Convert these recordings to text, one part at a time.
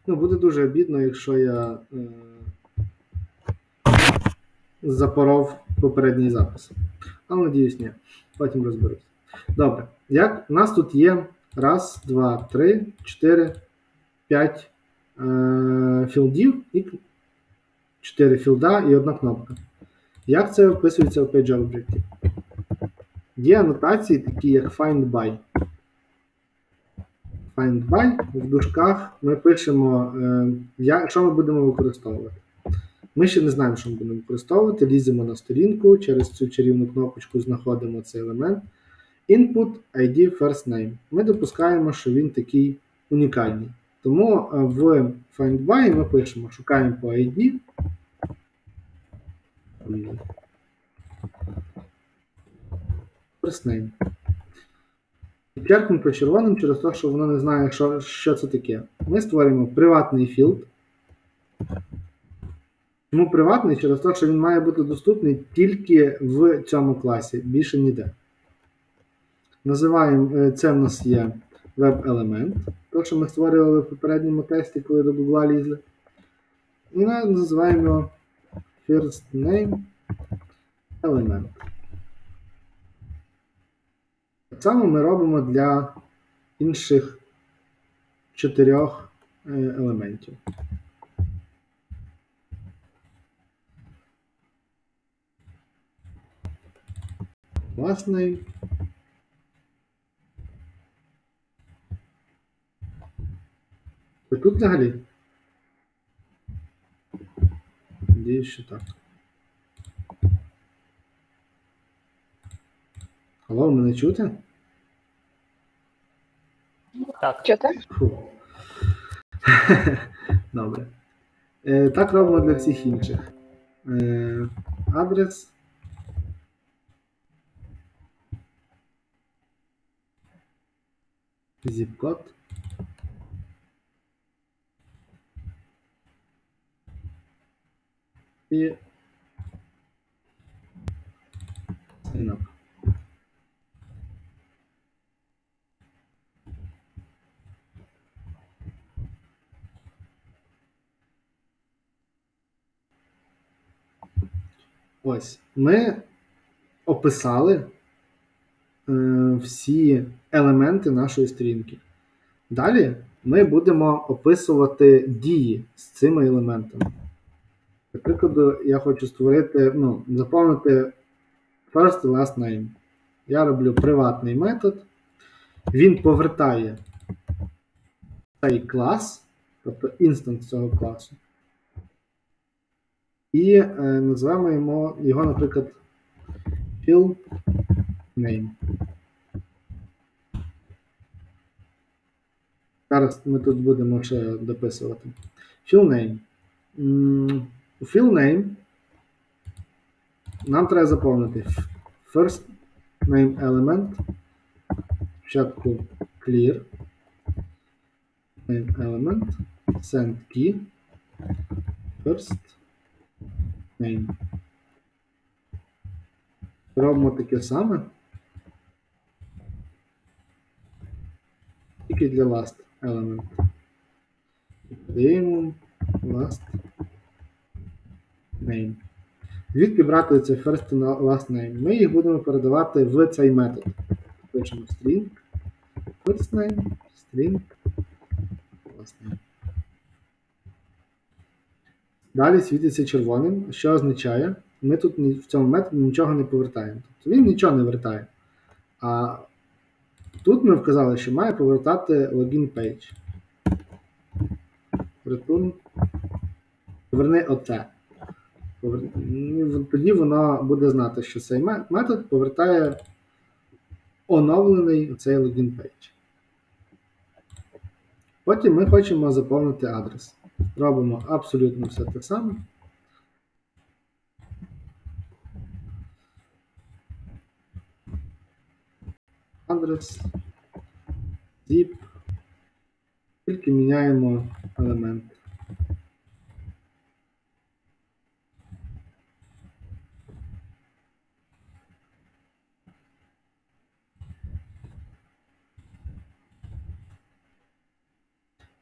Ну, буде дуже обідно, якщо я запоров попередній запис. Але, надіюсь, ні. Потім розберусь. Добре. Як у нас тут є 1, 2, 3, 4, 5 філдів і 4 філда і одна кнопка. Як це описується в PageObject? Є анотації, такі як find_by. Find_by в дужках ми пишемо, що ми будемо використовувати. Ми ще не знаємо, що ми будемо використовувати. Ліземо на сторінку, через цю чарівну кнопочку знаходимо цей елемент. Input ID first name. Ми допускаємо, що він такий унікальний. Тому в find_by ми пишемо, шукаємо по ID. First name. Підчеркнуто червоним через те, що воно не знає, що це таке. Ми створюємо приватний філд. Чому приватний? Через те, що він має бути доступний тільки в цьому класі, більше ніде. Називаємо, це в нас є веб-елемент, те, що ми створювали в попередньому тесті, коли до Google лізли. І називаємо його first name element. Так само ми робимо для інших 4 елементів. Last name. Ви тут взагалі? Надіюсь, що так. Алло, мене чути? Так. Чути? Фу. Добре. Так робимо для всіх інших. Адрес. Zip-код. І sign up. Ось, ми описали всі елементи нашої сторінки. Далі ми будемо описувати дії з цими елементами. Наприклад, я хочу створити, заповнити first і last name. Я роблю приватний метод. Він повертає цей клас, тобто інстанс цього класу. І називаємо його, наприклад, fill name. Зараз ми тут будемо ще дописувати. Fill name. У fill name нам треба заповнити first name element, спочатку clear, name element, send key, first name. Робимо таке саме, тільки для last element. Даємо last name. Звідки брати це first і last name? Ми їх будемо передавати в цей метод. Пишемо string, first name, string, last name. Далі світиться червоним, що означає, ми тут в цьому методі нічого не повертаємо. Тобто він нічого не вертає. А тут ми вказали, що має повертати login page. Return. Поверни оце. Тоді воно буде знати, що цей метод повертає оновлений цей login page. Потім ми хочемо заповнити адрес. Робимо абсолютно все те саме. Адрес, zip, тільки міняємо елемент.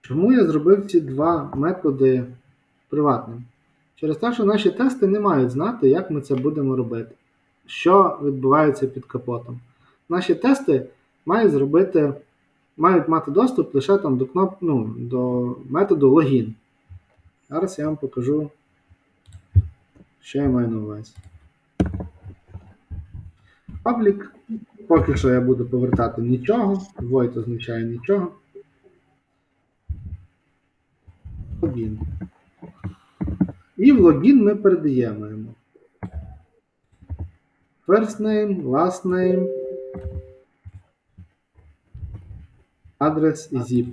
Чому я зробив ці два методи приватними? Через те, що наші тести не мають знати, як ми це будемо робити, що відбувається під капотом. Наші тести мають мати доступ лише там до методу логін. Зараз я вам покажу, що я маю на увазі. Public. Поки що я буду повертати нічого. Void означає нічого. Логін. І в логін ми передаємо йому first name, last name, адрес і zip.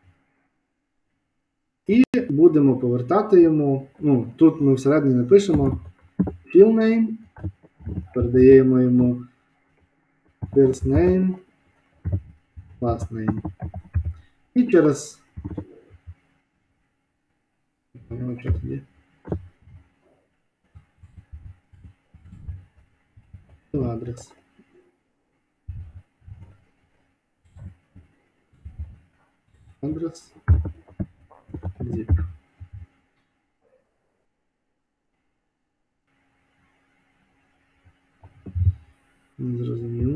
І будемо повертати йому, тут ми всередині напишемо fill name, передаємо йому first name, last name. І через адрес. Адрес. Zip. Не зрозумів.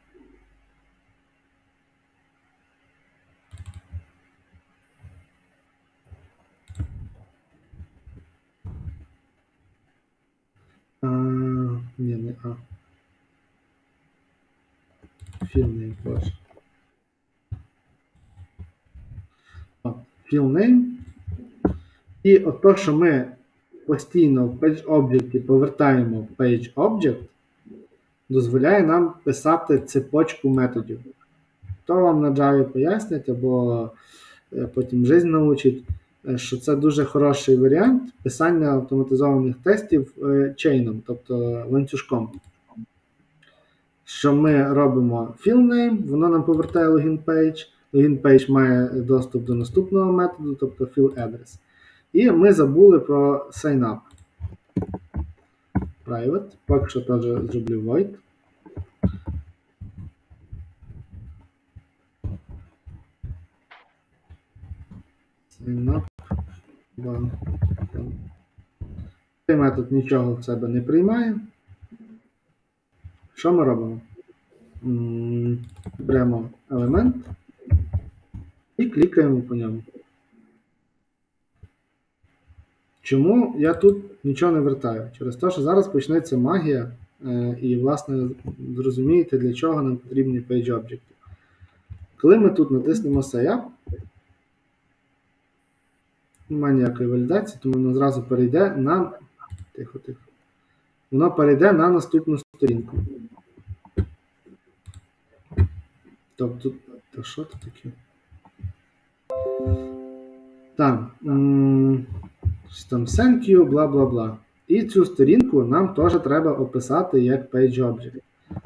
Ні, не А. Fill name, прошу. Fill name. І от то, що ми постійно в PageObject повертаємо PageObject, дозволяє нам писати цепочку методів. То вам на Java пояснять, або потім жизнь научить, що це дуже хороший варіант писання автоматизованих тестів чейном, тобто ланцюжком. Що ми робимо fill name, воно нам повертає login page. Login page має доступ до наступного методу, тобто fill address. І ми забули про sign-up. Private. Поки що теж зроблю void. Sign-up. Цей метод нічого в себе не приймає. Що ми робимо? Беремо елемент і клікаємо по ньому. Чому я тут нічого не вертаю? Через те, що зараз почнеться магія, і, власне, зрозумієте, для чого нам потрібні PageObject. Коли ми тут натиснемо Save, немає ніякої валідації, тому воно зразу перейде на... Тихо. Воно перейде на наступну сторінку. Тобто, та що це таке? Там thank you, бла-бла-бла. І цю сторінку нам теж треба описати як PageObject.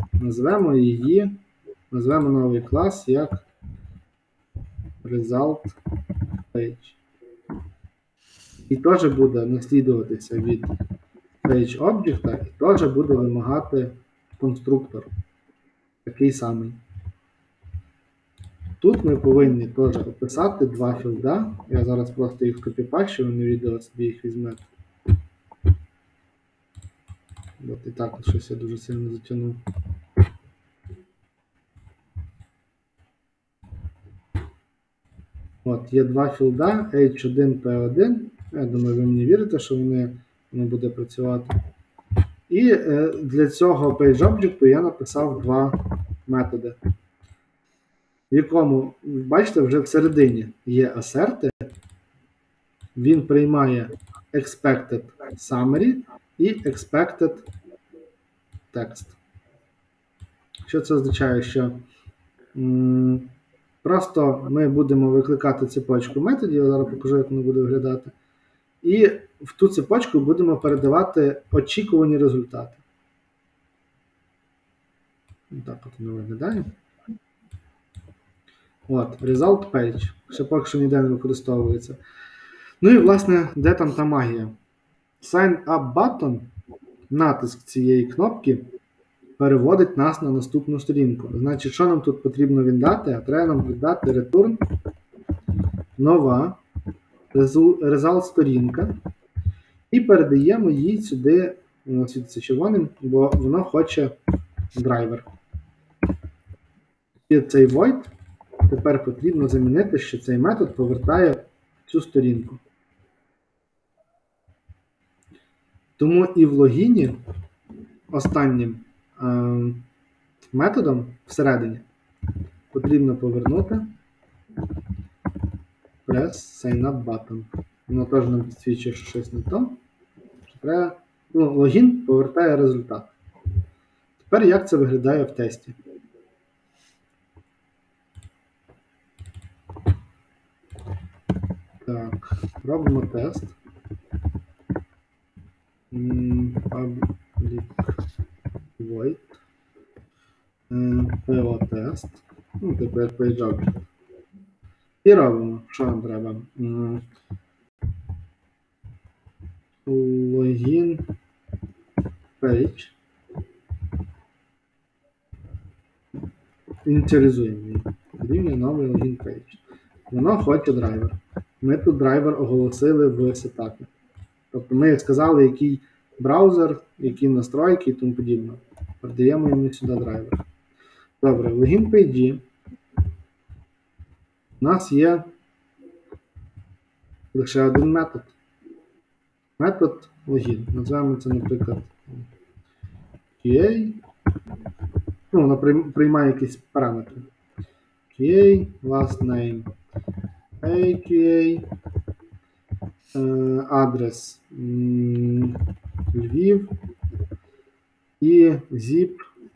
Назвемо новий клас як result page. І теж буде наслідуватися від PageObject, і теж буде вимагати конструктор. Такий самий. Тут ми повинні теж описати два філда. Я зараз просто їх копіпащу, на відео собі їх візьмете. От і так щось я дуже сильно затягнув. От, є два філда H1, P1. Я думаю, ви мені вірите, що воно буде працювати. І для цього PageObject я написав два методи. В якому, бачите, вже всередині є assert, він приймає expected summary і expected text. Що це означає? Що просто ми будемо викликати цепочку методів, я зараз покажу, як воно буде виглядати, і в ту цепочку будемо передавати очікувані результати. Так от воно виглядає. От, result page. Ще поки що ніде не використовується. Ну і, власне, де там та магія? Sign up button, натиск цієї кнопки, переводить нас на наступну сторінку. Значить, що нам тут потрібно віддати? А треба нам віддати return нова result сторінка і передаємо їй сюди, світиться червоним, бо воно хоче драйвер. І цей void тепер потрібно замінити, що цей метод повертає цю сторінку. Тому і в логіні останнім методом всередині потрібно повернути press sign up button. Воно теж нам підсвічує, що щось не то. Що треба, логін повертає результат. Тепер як це виглядає в тесті? Так, робимо тест. Public void PO тест. Типу як PageObject. І робимо, що нам треба. Login page. Ініціалізуємо її. Рівня новий login page. Воно хоче драйвер. Ми тут драйвер оголосили в сетапі. Тобто ми сказали, який браузер, які настройки і тому подібне. Передаємо йому сюди драйвер. Добре, в login page у нас є лише один метод. Метод login. Назвемо це, наприклад, QA. Воно приймає якісь параметри. QA, last name, AQA, адрес Львів і zip.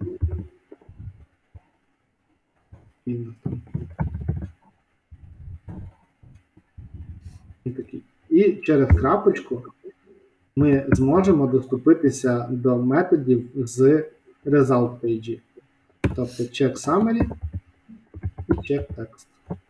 І через крапочку ми зможемо доступитися до методів з result page. Тобто check summary і check text.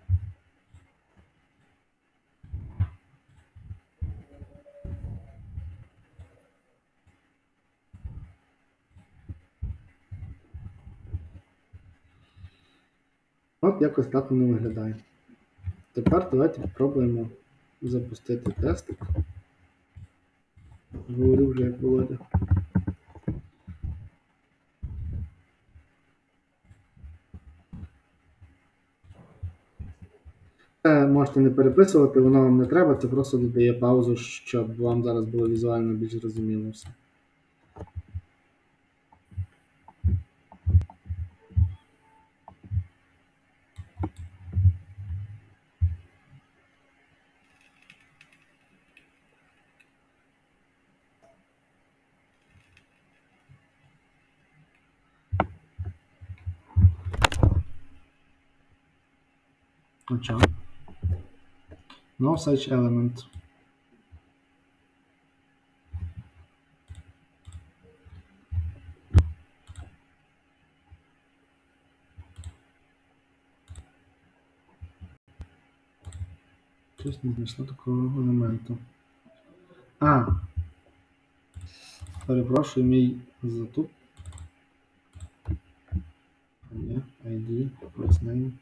От якось так воно виглядає. Тепер давайте спробуємо запустити тестик. Говорю вже як Володя. Це можете не переписувати, воно вам не треба, це просто додає паузу, щоб вам зараз було візуально більш зрозуміло все. Хоча. No such element. Щось не знайшло такого елементу. Перепрошую, мій затуп. Є, ID, first name.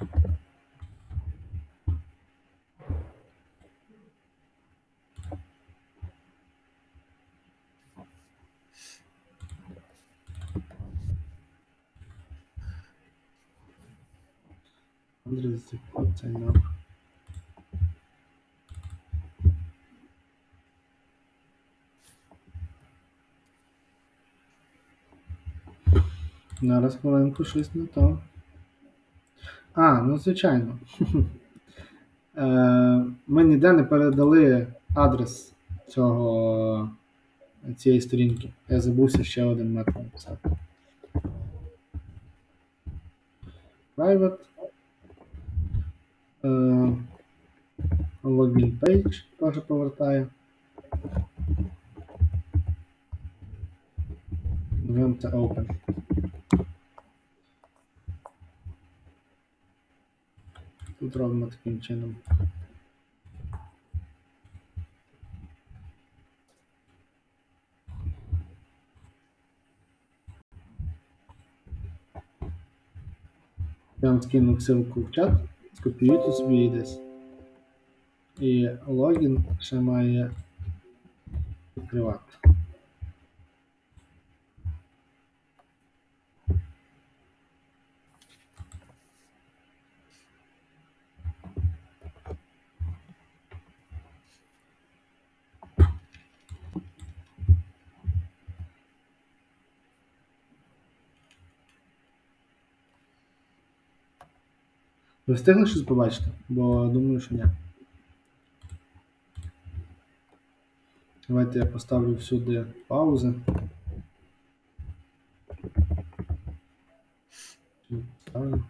Адрес, sign up. Зараз хвилинку щось не то. Ну звичайно. Ми ніде не передали адрес цієї сторінки. Я забувся ще один метод написати. Private. Login page теж повертає. Називаємо це open. Тут робимо таким чином. Я вам скину ссылку в чат, скопіюйте собі і десь. І логін ще має відкривати. Ви встигли щось побачити? Бо думаю, що ні. Давайте я поставлю всюди паузи. Ставлю.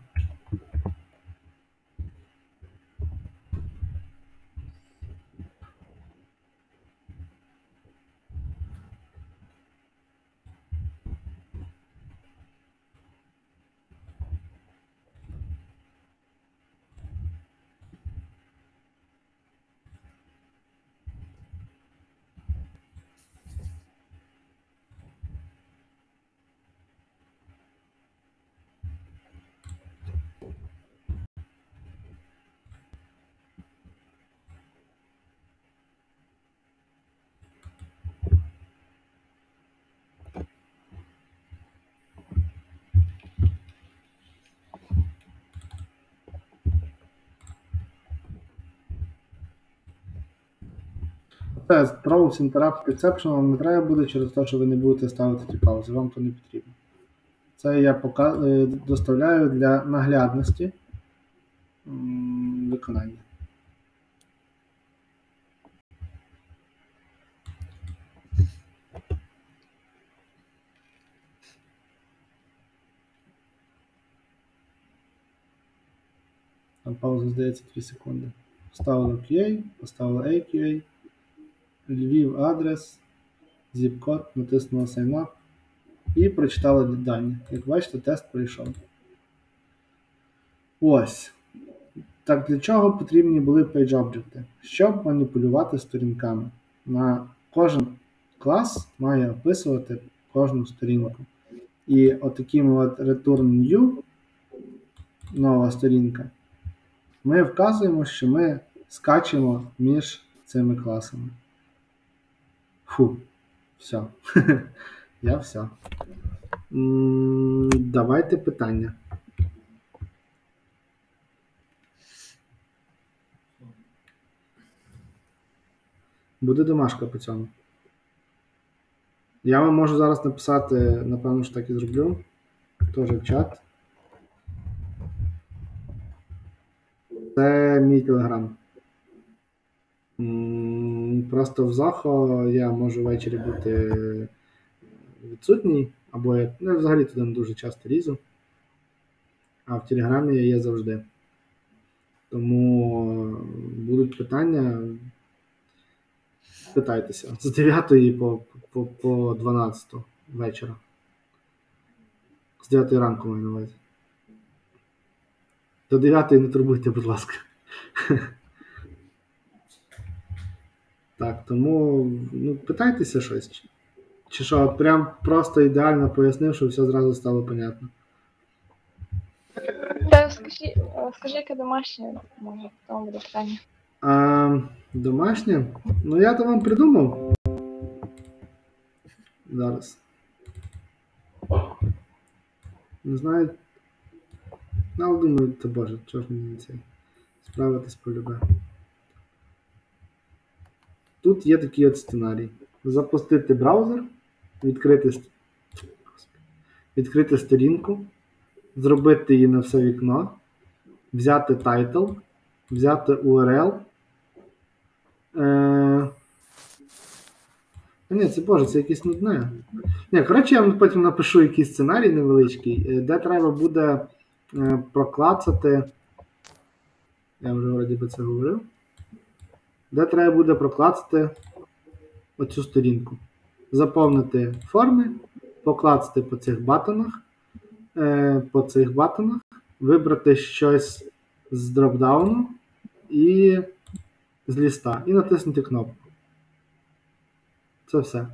Це Throws Interrupt Exception вам не треба буде через те, що ви не будете ставити ті паузи, вам то не потрібно. Це я доставляю для наглядності виконання. Там пауза, здається, 2 секунди. Поставили QA, поставили AQA, Львів адрес, zip-код, натиснули Sign Up і прочитали дані. Як бачите, тест пройшов. Ось. Так, для чого потрібні були PageObject? Щоб маніпулювати сторінками. На кожен клас має описувати кожну сторінку. І отаким от return new, нова сторінка, ми вказуємо, що ми скачемо між цими класами. Фу, все. Я все. Давайте питання. Буде домашка по цьому. Я вам можу зараз написати, напевно, що так і зроблю. Теж в чат. Це мій телеграм. Просто в Захо я можу ввечері бути відсутній, або я взагалі туди не дуже часто лізу. А в Телеграмі я є завжди. Тому будуть питання, питайтеся. З 9 по 12 вечора. З 9 ранку маю на увазі. До 9 не турбуйте, будь ласка. Так, тому питайтеся щось. Чи що, прям просто ідеально пояснив, що все зразу стало понятно. Скажи, яке домашнє, може, тому буде питання. Домашнє? Я то вам придумав. Зараз. Не знаю. Але думаю, то боже, чого ж мені це справитись полюбе. Тут є такий от сценарій. Запустити браузер, відкрити сторінку, зробити її на все вікно, взяти title, взяти URL. Ні, це якесь нудне. Коротше, я вам потім напишу якийсь сценарій невеличкий, де треба буде проклацати, я вже вроді би це говорив, де треба буде проклацати оцю сторінку. Заповнити форми, поклацати по цих батонах, вибрати щось з дропдауну і з ліста, і натиснути кнопку. Це все.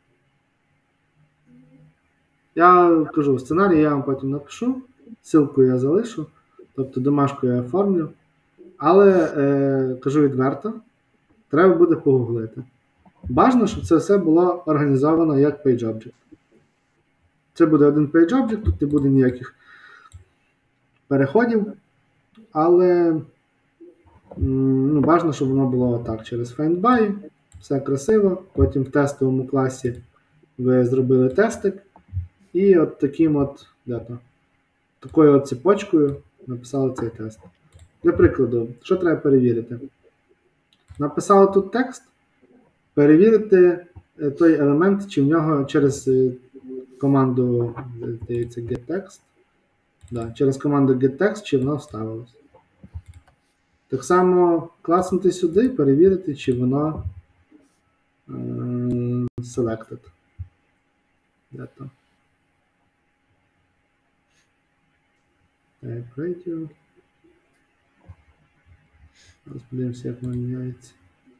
Я кажу, сценарій я вам потім напишу, ссылку я залишу, тобто домашку я оформлю, але кажу відверто, треба буде погуглити. Бажано, щоб це все було організовано як PageObject. Це буде один PageObject, тут не буде ніяких переходів, але бажано, щоб воно було так, через FindBy, все красиво, потім в тестовому класі ви зробили тестик, і от такою от цепочкою написали цей тест. Для прикладу, що треба перевірити? Написали тут текст, перевірити той елемент, чи в нього через команду, здається, getText, через команду getText, чи воно вставилось. Так само класнути сюди, перевірити, чи воно selected. Type radio. Зараз подивимося, як воно міняється.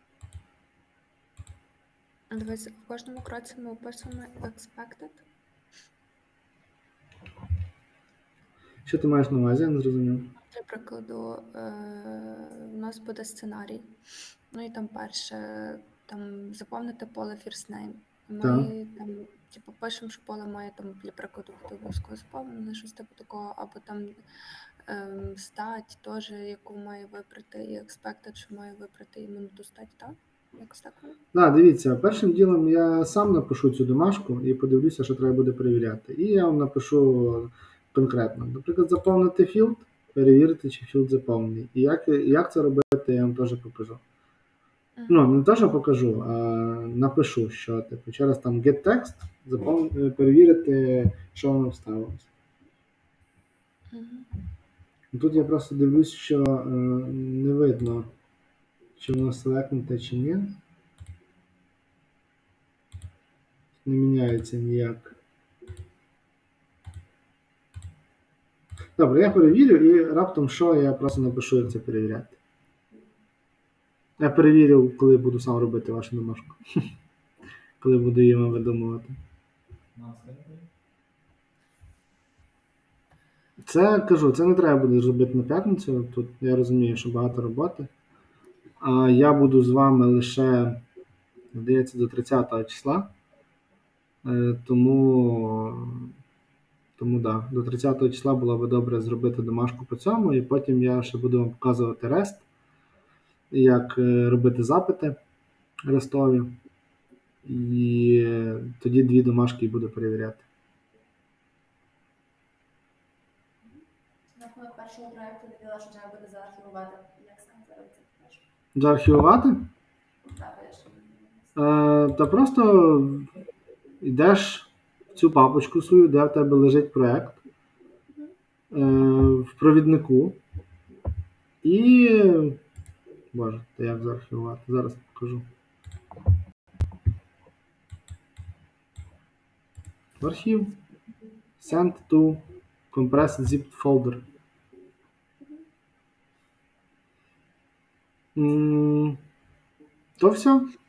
Дивись, в кожному кроці ми описуємо expected. Що ти маєш на увазі, я не зрозумів. Для прикладу, у нас буде сценарій. Ну і там перше, заповнити поле first name. Ми пишемо, що поле має для прикладу, хто обов'язково заповнений, щось типу такого, або стать теж, яку має вибрати, і expected, що має вибрати іменно ту стать, так? Якось так? Так, дивіться, першим ділом я сам напишу цю домашку і подивлюся, що треба буде перевіряти. І я вам напишу конкретно. Наприклад, заповнити філд, перевірити, чи філд заповнений. І як це робити, я вам теж покажу. Не те, що покажу, а напишу, що через getText перевірити, що воно вставилось. Тут я просто дивлюсь, що не видно, чи воно селектнуте, чи ні. Не міняється ніяк. Добре, я перевірю і раптом що, я просто напишу, як це перевіряти. Я перевірю, коли буду сам робити вашу домашку. Коли буду її вам видумувати. Це не треба буде зробити на п'ятницю. Тут я розумію, що багато роботи. А я буду з вами лише, здається, до 30 числа. Тому до 30 числа було б добре зробити домашку по цьому, і потім я ще буду вам показувати REST, як робити запити рестові, і тоді 2 домашки буду перевіряти. На першому проєкту виділа, що треба буде заархівувати. Як саме зараз це покажу? Заархівувати? Так, я ще. Та просто йдеш в цю папочку свою, де в тебе лежить проєкт, в провіднику, і... Боже, то як заархівувати? Зараз покажу. В архів. Send to compressed zipped folder. То все.